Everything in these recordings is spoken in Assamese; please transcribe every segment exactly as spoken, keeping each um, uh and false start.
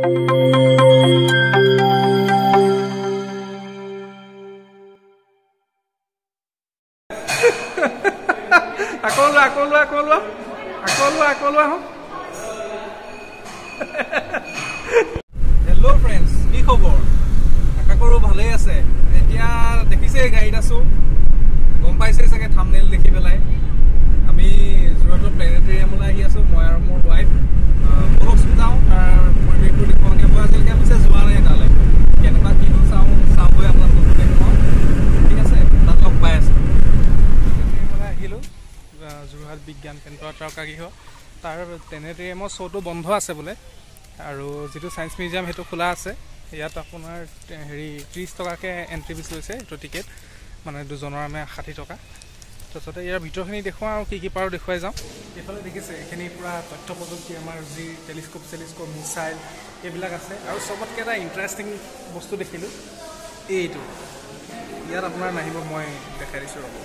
Akolo, akolo, akolo. Akolo, akolo. Hello friends, কি খবৰ? আশা কৰো ভালেই আছে। এতিয়া দেখিছে গাইড আছো। গম পাইছে চাগে থাম্বনেল দেখি পেলাই। আমি যোৰহাটৰ প্লেনেটেৰিয়ামলৈ আহি আছো মই আৰু মোৰ ওয়াইফ। বহুত যাওঁ তাৰ পৰিৱেশটো দেখুৱাকে মই আজিলৈকে পিছে যোৱা নাই তালৈ। কেনেকুৱা কি চাওঁ চাবই আপোনালোকক দেখুৱাম। ঠিক আছে, তাত লগ পাই আছো। প্লেনেটেৰিয়ামলৈ আহিলো। যোৰহাট বিজ্ঞান কেন্দ্ৰ তাৰকাগৃহ তাৰ প্লেনেটেৰিয়ামৰ শ্ব'টো বন্ধ আছে বোলে আৰু যেটো সায়েন্স মিউজিয়াম হেতু খোলা আছে ইয়াত আপোনাৰ হেৰি ত্ৰিশ টকাকে এন্ট্ৰি ফিজ লৈছে এটো টিকেট মানে দুজনৰ আমি ষাঠি টকা তছতে ইয়াৰ ভিতৰখিনি দেখুৱা আৰু কি কি পাৰো দেখুৱাই যাওঁ এফালে দেখিছে এখিনি পুৰা তথ্য প্ৰযুক্তি আমাৰ যি টেলিস্কোপ টেলিস্কোপ মিসাইল এইবিলাক আছে আৰু সবতকে এটা ইন্টাৰেষ্টিং বস্তু দেখিলো এইটো ইয়াত আপোনাৰ নাহিব মই দেখাই দিছো ৰব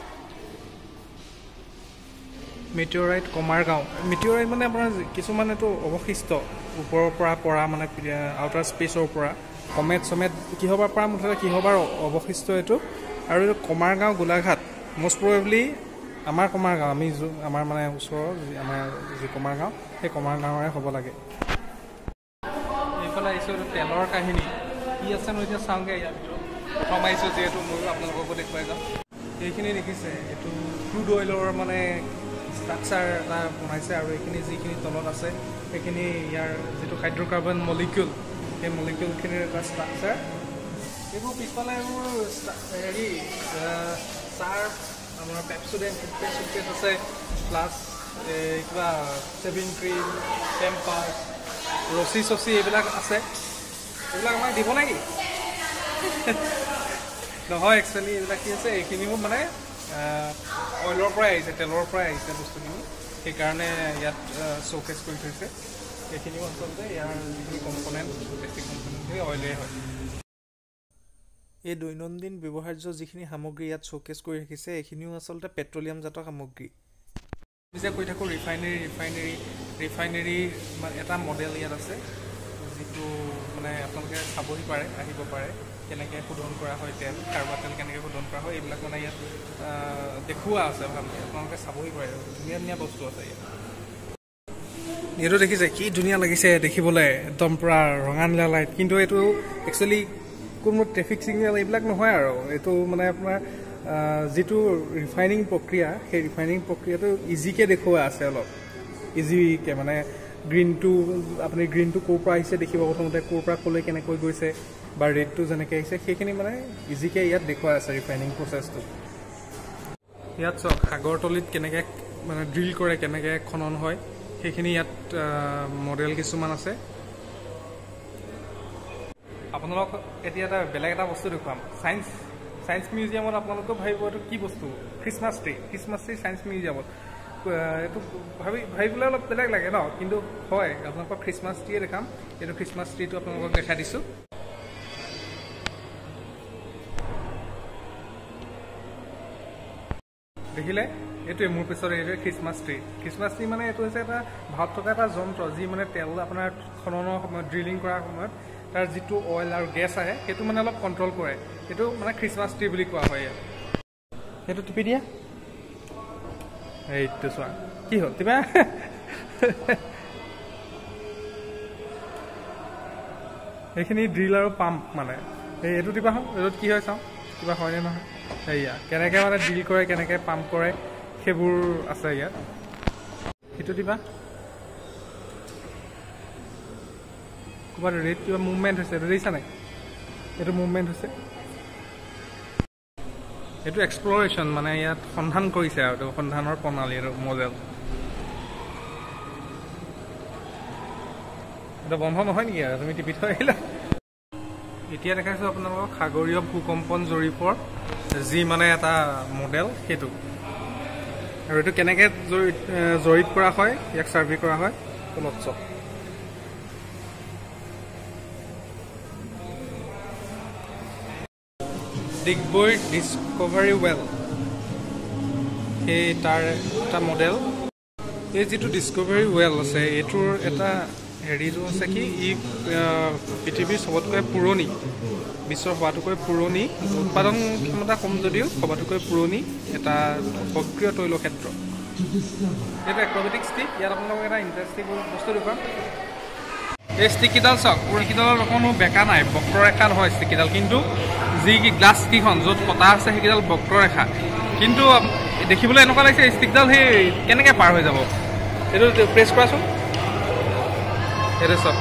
মেটিঅৰাইট কমাৰগাঁও মেটিঅৰাইট মানে আপোনাৰ কিছুমানেতো অৱশিষ্ট ওপৰৰ পৰা পৰা মানে আউটাৰ স্পেচৰ পৰা কমেট সমেত কি হবার পৰা মুঠতে কি হবার অৱশিষ্ট এটো আৰু এটো কমাৰগাঁও গোলাঘাট মোস্ট প্ৰবেবলি আমাৰ কমাৰগাঁও আমি আমাৰ মানে ওচৰৰ আমাৰ যি কমাৰগাঁও সেই কমাৰগাঁওৰে হ'ব লাগে এইফালে আহিছো তেলৰ কাহিনী কি আছে মই এতিয়া চাওঁগে ইয়াত প্ৰথম আহিছো যেহেতু মই আপোনালোকক দেখুৱাই যাম এইখিনি দেখিছে এটো ক্ৰুড অইলৰ মানে স্ট্ৰাকচাৰ এটা বনাইছে আৰু এইখিনি যিখিনি তলত আছে এইখিনি ইয়াৰ যেটো হাইড্ৰকাৰ্বন মলিকিউল এই মলিকিউলখিনিৰ এটা স্ট্ৰাকচাৰ এইবোৰ পিছফালে এইবোৰ হেৰি চাৰ আমাৰ পেপচোডেণ্ট টুথপেষ্ট আছে প্লাছ কিবা ছেভিং ক্ৰীম টেম্পাৰ ৰচি চচি এইবিলাক আছে এইবিলাক আমাক দিব নেকি নহয় একচুৱেলি এইবিলাক কি আছে এইখিনিও মানে অইলৰ পৰা আহিছে তেলৰ পৰা আহিছে বস্তুখিনি সেইকাৰণে ইয়াত শোকেছ কৰি থৈছে এইখিনিও আচলতে ইয়াৰ যিখিনি কম্পনেণ্ট বেছিক কম্পনেণ্টখিনি অইলেই হয় এই দৈনন্দিন ব্যৱহাৰ্য যিখিনি সামগ্ৰী ইয়াত শোকেছ কৰি ৰাখিছে এইখিনিও আচলতে পেট্ৰলিয়ামজাত সামগ্ৰী যে কৈ থাকোঁ ৰিফাইনেৰী ৰিফাইনেৰী ৰিফাইনেৰী এটা মডেল ইয়াত আছে যিটো মানে আপোনালোকে চাবহি পাৰে আহিব পাৰে কেনেকৈ শোধন কৰা হয় তেল কাৰ্বা তেল কেনেকৈ শোধন কৰা হয় এইবিলাক মানে ইয়াত দেখুওৱা আছে ভালকৈ আপোনালোকে চাবহি পাৰে ধুনীয়া ধুনীয়া বস্তু আছে ইয়াত এইটো দেখিছে কি ধুনীয়া লাগিছে দেখিবলৈ একদম পূৰা ৰঙা নীলা লাইট কিন্তু এইটো একচুৱেলি কোনো ট্ৰেফিক ছিগনেল এইবিলাক নহয় আৰু এইটো মানে আপোনাৰ যিটো ৰিফাইনিং প্ৰক্ৰিয়া সেই ৰিফাইনিং প্ৰক্ৰিয়াটো ইজিকৈ দেখুওৱা আছে অলপ ইজিকৈ মানে গ্ৰীণটো আপুনি গ্ৰীণটো ক'ৰ পৰা আহিছে দেখিব প্ৰথমতে ক'ৰ পৰা ক'লৈ কেনেকৈ গৈছে বা ৰেডটো যেনেকৈ আহিছে সেইখিনি মানে ইজিকৈ ইয়াত দেখুওৱা আছে ৰিফাইনিং প্ৰচেছটো ইয়াত চাওক সাগৰতলিত কেনেকৈ মানে ড্ৰিল কৰে কেনেকৈ খনন হয় সেইখিনি ইয়াত মডেল কিছুমান আছে আপোনালোক এতিয়া এটা বেলেগ এটা বস্তু দেখুৱাম সায়েন্স সায়েন্স মিউজিয়ামত আপোনালোকে ভাবিব এইটো কি বস্তু Christmas tree Christmas tree science মিউজিয়ামত এইটো ভাবি ভাবিবলৈ অলপ বেলেগ লাগে ন কিন্তু হয় আপোনালোকক খ্ৰীষ্টমাছ ট্ৰীয়ে দেখাম এইটো খ্ৰীষ্টমাছ ট্ৰীটো আপোনালোকক দেখাই দিছোঁ দেখিলে এইটোৱে মোৰ পিছত এইটোৱে খ্ৰীষ্টমাছ ট্ৰী খ্ৰীষ্টমাছ ট্ৰী মানে এইটো হৈছে এটা ভাৱ থকা এটা যন্ত্ৰ যি মানে তেল আপোনাৰ খননৰ সময়ত ড্ৰিলিং কৰাৰ সময়ত তাৰ যিটো অইল আৰু গেছ আহে সেইটো মানে অলপ কণ্ট্ৰল কৰে সেইটো মানে খ্ৰীষ্টমাছ ট্ৰী বুলি কোৱা হয় ইয়াত সেইটো টিপি দিয়া এইটো চোৱা কি হ'ল কিবা এইখিনি ড্ৰিল আৰু পাম্প মানে এই এইটো টিপা হওঁ এইটোত কি হয় চাওঁ কিবা হয়নে নহয় সেয়া কেনেকৈ মানে ড্ৰিল কৰে কেনেকৈ পাম্প কৰে সেইবোৰ আছে ইয়াত সেইটো টিপা ক'ৰবাত ৰেড কিবা মুভমেণ্ট হৈছে এইটো দেখিছা নাই এইটো মুভমেণ্ট হৈছে এইটো এক্সপ্ল'ৰেশ্যন মানে ইয়াত সন্ধান কৰিছে আৰু এইটো সন্ধানৰ প্ৰণালী আৰু মডেল এইটো বন্ধ নহয় নেকি আৰু তুমি টিপি থৈ আহিলা এতিয়া দেখাইছোঁ আপোনালোকক সাগৰীয় ভূকম্পন জৰীপৰ যি মানে এটা মডেল সেইটো আৰু এইটো কেনেকৈ জৰীপ কৰা হয় ইয়াক ছাৰ্ভে কৰা হয় তলত চাওক ডিগবৈ ডিস্কভাৰী ৱেল সেই তাৰ এটা মডেল এই যিটো ডিস্কভাৰী ৱেল আছে এইটোৰ এটা হেৰিটো আছে কি ই পৃথিৱীৰ চবতকৈ পুৰণি বিশ্বৰ সবাতোকৈ পুৰণি উৎপাদন ক্ষমতা কম যদিও সবাতোকৈ পুৰণি এটা সক্ৰিয় তৈলক্ষেত্ৰ এইটো এক্ৰবেটিক ষ্টিক ইয়াত আপোনালোকক এটা ইণ্টাৰেষ্টিং বস্তু দেখুৱাম এই ষ্টিককেইডাল চাওক ষ্টিককেইডালত অকণো বেকা নাই বক্ৰৰেখা নহয় ষ্টিককেইডাল কিন্তু যি গ্লাছ ষ্টিকখন য'ত কটা আছে সেইকেইডাল বক্ৰৰেখা কিন্তু দেখিবলৈ এনেকুৱা লাগিছে ষ্টিকডাল সেই কেনেকৈ পাৰ হৈ যাব এইটো প্ৰেছ কৰাচোন এইটো চাওক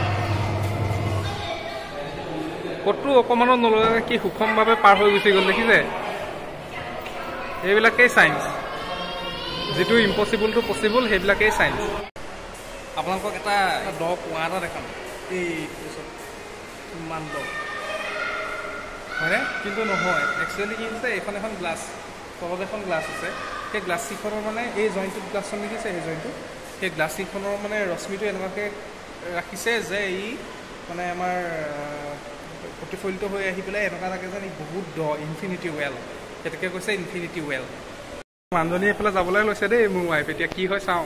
ক'তো অকণমানো নলগাকৈ কি সুষমভাৱে পাৰ হৈ গুচি গ'ল দেখিছে এইবিলাকেই চায়েন্স যিটো ইম্পচিবল টু পচিবল সেইবিলাকেই চায়েন্স আপোনালোকক এটা দ কুঁৱা এটা দেখাম এই ইমান দ হয়নে কিন্তু নহয় একচুৱেলি কি হৈছে এইখন এখন গ্লাছ তলত এখন গ্লাছ আছে সেই গ্লাছকেইখনৰ মানে এই জইণ্টটোত গ্লাছখন দেখিছে সেই জইণ্টটো সেই গ্লাছকেইখনৰ মানে ৰশ্মিটো এনেকুৱাকৈ ৰাখিছে যে ই মানে আমাৰ প্ৰতিফলিত হৈ আহি পেলাই এনেকুৱা লাগে যেন ই বহুত দ ইনফিনিটি ৱেল সেইটোকে কৈছে ইনফিনিটি ৱেল মানুহজনী এইফালে যাবলৈ লৈছে দেই মোৰ ৱাইফ এতিয়া কি হয় চাওঁ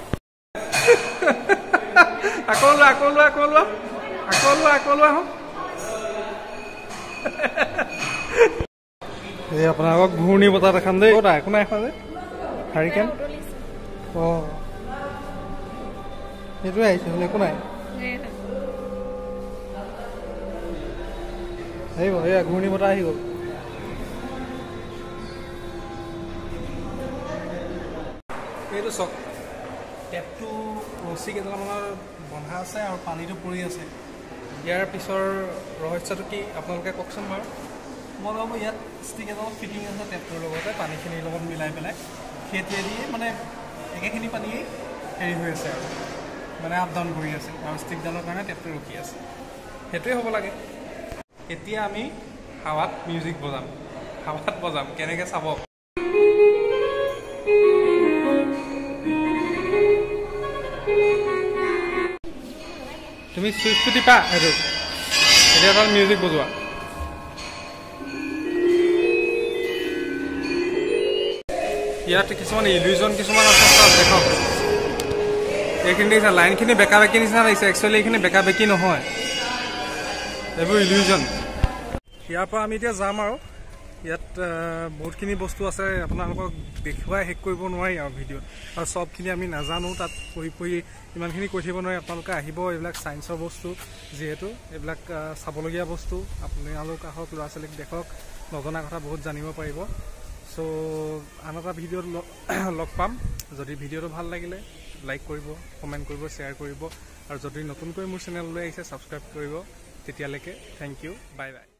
আকৌ লোৱা আকৌ লোৱা আকৌ লোৱা আকৌ লোৱা আকৌ লোৱা হওক এই আপোনালোকক ঘূৰ্ণি বতাহ দেখাম দেই ক'তা একো নাই এখন যে হাৰিকেন অঁ সেইটোৱে আহিছে বোলে একো নাই আহিব এয়া ঘূৰ্ণি বতাহ আহি গ'ল এইটো চাওক টেপটো ৰছী কেইডালমানৰ বন্ধা আছে আৰু পানীটো পৰি আছে ইয়াৰ পিছৰ ৰহস্যটো কি আপোনালোকে কওকচোন বাৰু মই ভাবোঁ ইয়াত ষ্টিক এডাল ফিটিং আছে টেপটোৰ লগতে পানীখিনিৰ লগত মিলাই পেলাই সেইটোৱেদি মানে একেখিনি পানীয়েই হেৰি হৈ আছে আৰু মানে আপ ডাউন কৰি আছে আৰু ষ্টিকডালৰ কাৰণে টেপটো ৰখি আছে সেইটোৱে হ'ব লাগে এতিয়া আমি হাৱাত মিউজিক বজাম হাৱাত বজাম কেনেকৈ চাব তুমি চুইচটো টিপা সেইটো এতিয়া তাত মিউজিক বজোৱা ইয়াত কিছুমান ইলিউজন কিছুমান আছে তাত দেখক এইখিনি দেখিছে লাইনখিনি বেকা বেকি নিচিনা লাগিছে একচুৱেলি এইখিনি বেকা বেকি নহয় এইবোৰ ইলিউজন ইয়াৰ পৰা আমি এতিয়া যাম আৰু ইয়াত বহুতখিনি বস্তু আছে আপোনালোকক দেখুৱাই শেষ কৰিব নোৱাৰি আৰু ভিডিঅ'ত আৰু চবখিনি আমি নাজানো তাত পঢ়ি পঢ়ি ইমানখিনি কৈ থাকিব নোৱাৰি আপোনালোকে আহিব এইবিলাক ছায়েন্সৰ বস্তু যিহেতু এইবিলাক চাবলগীয়া বস্তু আপোনালোক আহক ল'ৰা ছোৱালীক দেখক নজনা কথা বহুত জানিব পাৰিব চ' আন এটা ভিডিঅ'ত লগ পাম যদি ভিডিঅ'টো ভাল লাগিলে লাইক কৰিব কমেণ্ট কৰিব শ্বেয়াৰ কৰিব আৰু যদি নতুনকৈ মোৰ চেনেললৈ আহিছে ছাবস্ক্ৰাইব কৰিব তেতিয়ালৈকে থেংক ইউ বাই বাই